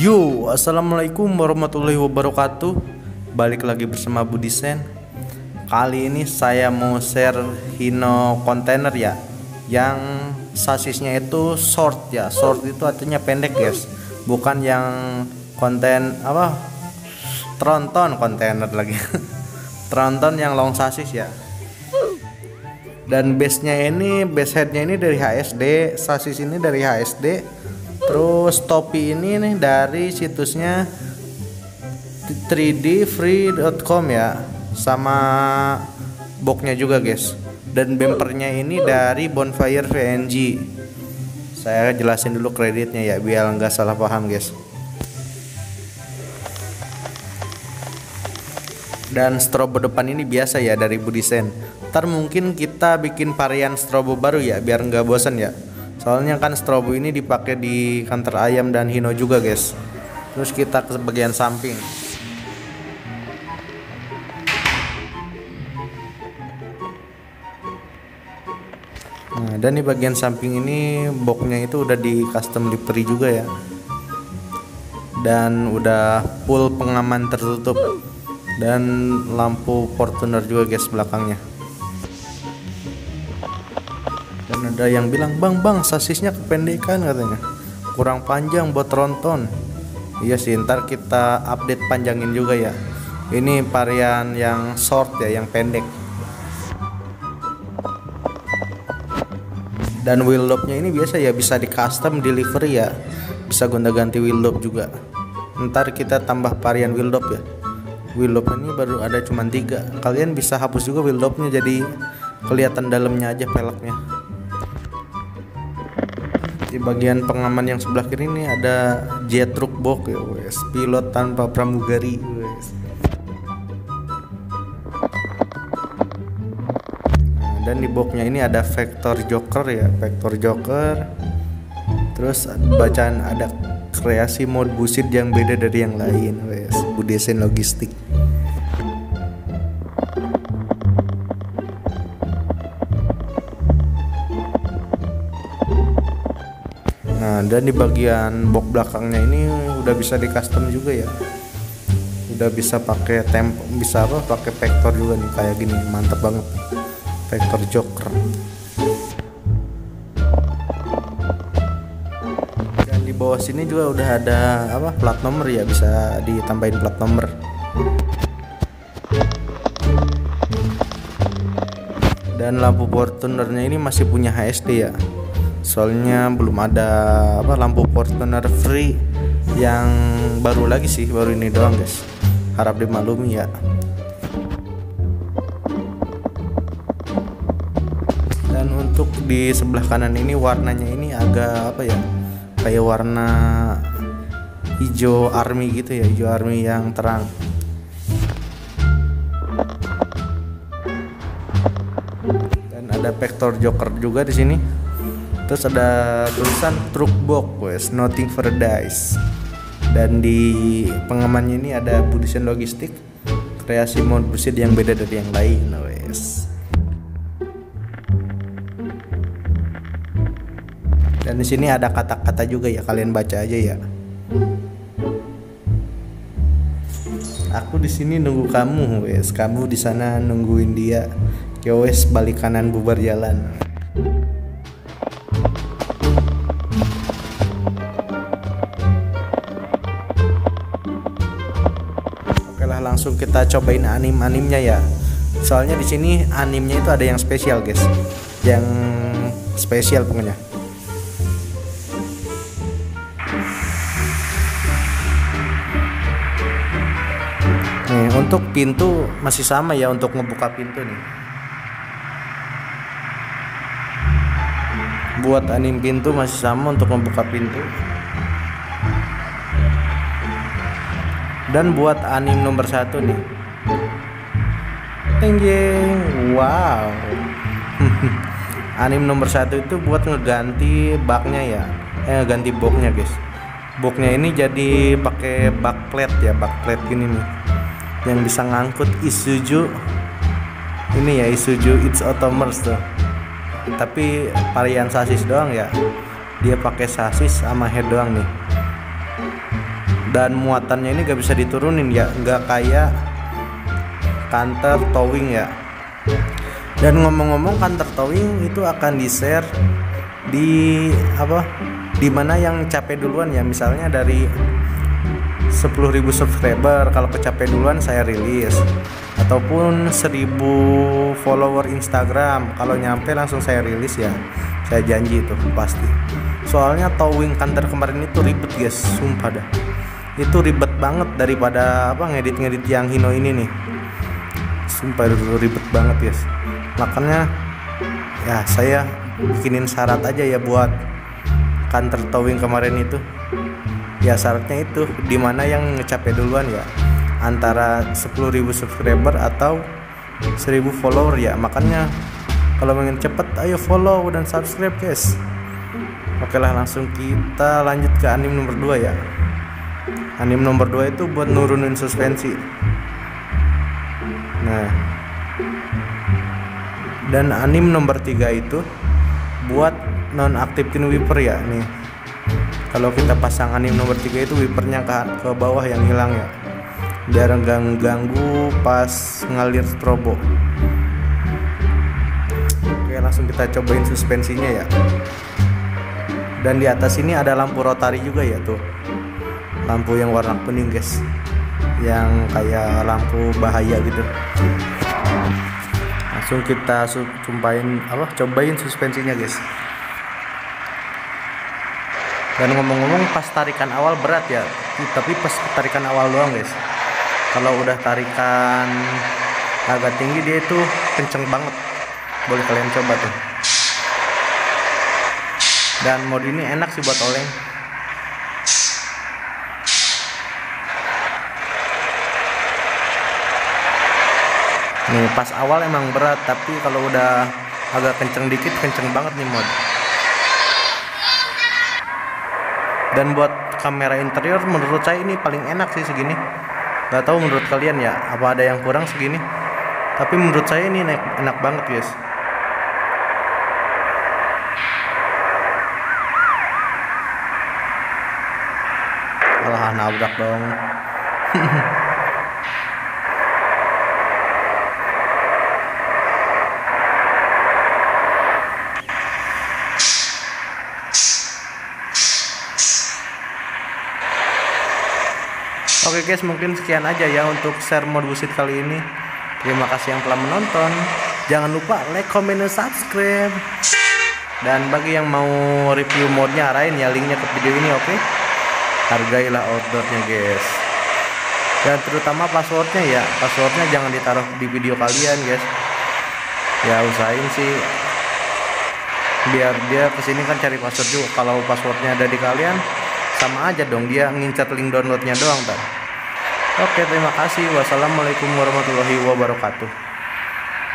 Yo, assalamualaikum warahmatullahi wabarakatuh. Balik lagi bersama Budi Sen. Kali ini saya mau share Hino kontainer ya, yang sasisnya itu short ya. Short itu artinya pendek guys, bukan yang tronton kontainer lagi. Tronton yang long sasis ya. Dan base headnya ini dari HSD, sasis ini dari HSD. Terus topi ini nih dari situsnya 3dfree.com ya, sama boxnya juga guys. Dan bumpernya ini dari Bonfire VNG. Saya jelasin dulu kreditnya ya biar nggak salah paham guys. Dan strobo depan ini biasa ya dari Budi Sen. Ntar mungkin kita bikin varian strobo baru ya biar nggak bosan ya. Soalnya kan strobo ini dipakai di kantor ayam dan Hino juga guys. Terus kita ke bagian samping. Nah, dan di bagian samping ini boxnya itu udah di custom livery juga ya. Dan udah full pengaman tertutup. Dan lampu Fortuner juga guys belakangnya. Dan ada yang bilang, bang sasisnya kependekan katanya, kurang panjang buat tronton. Iya sih, ntar kita update panjangin juga ya. Ini varian yang short ya, yang pendek. Dan wheel lobe-nya ini biasa ya, bisa di custom delivery ya, bisa gonta-ganti wheel lobe juga. Ntar kita tambah varian wheel lobe ya. Wheel lobe ini baru ada cuma 3. Kalian bisa hapus juga wheel lobe-nya, jadi kelihatan dalamnya aja peleknya. Di bagian pengaman yang sebelah kiri ini ada jet truck box ya wes, pilot tanpa pramugari wes. Nah, dan di boxnya ini ada vector joker ya, vector joker. Terus bacaan ada kreasi mode busit yang beda dari yang lain wes, Budi Sen logistik. Nah, dan di bagian box belakangnya ini udah bisa di custom juga ya. Udah bisa pakai bisa pakai vector juga nih kayak gini, mantep banget. Vector joker. Dan di bawah sini juga udah ada plat nomor ya, bisa ditambahin plat nomor. Dan lampu Fortunernya ini masih punya HSD ya. Soalnya belum ada lampu Fortuner free yang baru lagi sih, baru ini doang guys. Harap dimaklumi ya. Dan untuk di sebelah kanan ini warnanya ini agak kayak warna hijau army gitu ya, hijau army yang terang. Dan ada vector joker juga di sini. Terus ada tulisan truck box wes, nothing paradise. Dan di pengamannya ini ada Budi Sen logistik, kreasi mode busit yang beda dari yang lain wes. Dan di sini ada kata-kata juga ya, kalian baca aja ya. Aku di sini nunggu kamu wes, kamu di sana nungguin dia. Ya wes, balik kanan bubar jalan. Langsung kita cobain animnya ya. Soalnya di sini animnya itu ada yang spesial guys, yang spesial pokoknya. Nih, untuk pintu masih sama ya, untuk ngebuka pintu nih. Buat anim pintu masih sama untuk membuka pintu. Dan buat anim nomor 1 nih, tenjeng, wow. Anim nomor 1 itu buat ngeganti baknya ya, ngeganti boxnya guys. Boxnya ini jadi pakai backplate ya, backplate gini nih, yang bisa ngangkut Isuzu. Ini ya Isuzu It's Automers tuh. Tapi varian sasis doang ya, dia pakai sasis sama head doang nih. dan muatannya ini gak bisa diturunin ya, nggak kayak counter towing ya. Dan ngomong-ngomong, counter towing itu akan di share di dimana yang capek duluan ya. Misalnya dari 10.000 subscriber, kalau kecapek duluan saya rilis, ataupun 1.000 follower Instagram, kalau nyampe langsung saya rilis ya, saya janji itu pasti. Soalnya towing counter kemarin itu ribet guys, sumpah dah, itu ribet banget daripada ngedit yang Hino ini nih, sumpah itu ribet banget guys. Makanya ya saya bikinin syarat aja ya buat counter towing kemarin itu ya. Syaratnya itu dimana yang ngecapek duluan ya, antara 10.000 subscriber atau 1.000 follower ya. Makanya kalau ingin cepet, ayo follow dan subscribe guys. Oke lah, langsung kita lanjut ke anim nomor 2 ya. Anim nomor 2 itu buat nurunin suspensi. Nah, dan anim nomor 3 itu buat nonaktifin wiper ya. Nih, kalau kita pasang anim nomor 3 itu wipernya ke bawah yang hilang ya, biar ganggu pas ngalir strobo. Oke, langsung kita cobain suspensinya ya. Dan di atas ini ada lampu rotari juga ya, tuh lampu yang warna kuning guys, yang kayak lampu bahaya gitu. Langsung kita cobain suspensinya guys. Dan ngomong-ngomong, pas tarikan awal berat ya, tapi pas tarikan awal doang guys. Kalau udah tarikan agak tinggi dia itu kenceng banget, boleh kalian coba tuh. Dan mode ini enak sih buat oleng. Nih pas awal emang berat, tapi kalau udah agak kenceng dikit, kenceng banget nih mode. Dan buat kamera interior menurut saya ini paling enak sih segini. Gak tahu menurut kalian ya, apa ada yang kurang segini? Tapi menurut saya ini enak banget guys. Alah, nabrak dong. Oke guys, mungkin sekian aja ya untuk share mode busit kali ini. Terima kasih yang telah menonton. Jangan lupa like, comment, dan subscribe. Dan bagi yang mau review modnya, arahin ya linknya ke video ini, oke? Hargailah outdoornya guys. Dan terutama passwordnya ya, passwordnya jangan ditaruh di video kalian guys. Ya usahain sih, biar dia kesini kan cari password juga. Kalau passwordnya ada di kalian, sama aja dong, dia ngincar link downloadnya doang. Oke, terima kasih. Wassalamualaikum warahmatullahi wabarakatuh.